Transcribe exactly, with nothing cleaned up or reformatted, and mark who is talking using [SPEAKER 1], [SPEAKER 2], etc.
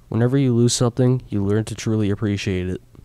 [SPEAKER 1] Whenever you lose something, you learn to truly appreciate it.